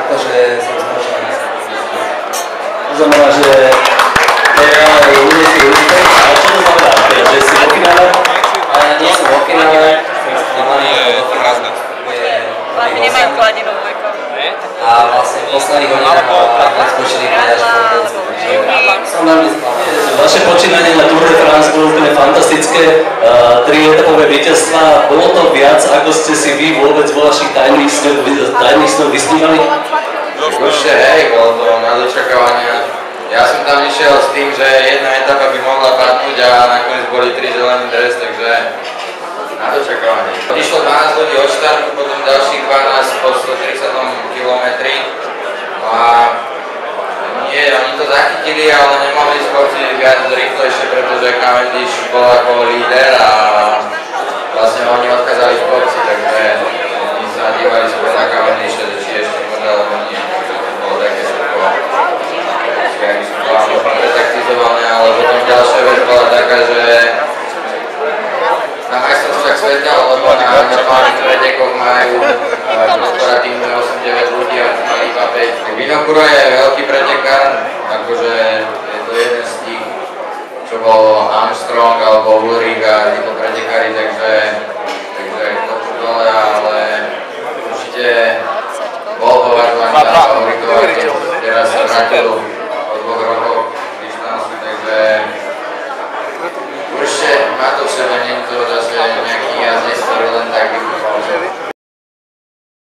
takže som strašne rád. To znamená, že ľudia si úspech, ale čo to znamená? Že si vo finále? Nie som vo finále, Oni nemajú kladinovú veku. a vlastne v posledných hodinách preskočili až po som veľmi sklamaný. Vaše počínanie na Tour de France bolo úplne fantastické, 3-etapové víťazstvá. Bolo to viac, ako ste si vy vôbec vo vašich tajných snoch vysnívali? Určite hej, bolo to na dočakávania. Ja som tam išiel s tým, že jedna etapa by mohla padnúť a nakoniec boli 3 zelený dres, takže na dočakávanie. Išlo 12 ľudí od štartu, potom ďalších 12 po 130 km. No a nie, oni to zachytili, ale nemohli skočiť viac rýchlejšie, pretože Cavendish bol ako líder a vlastne oni odkázali v kopci, takže oni sa dívali skôr na Cavendisha, že či ešte môže, alebo nie. To bolo také všetko, jak sú to pretaktizované, ale potom ďalšia vec bola taká, že na majstrovstvách sveta, lebo na plánych pretekoch majú korporatívne 8-9 ľudí a mali iba 5. Vinokuro je veľký pretekár, akože je to jeden z tých, čo bol Armstrong alebo Ulrich a títo pretekári, takže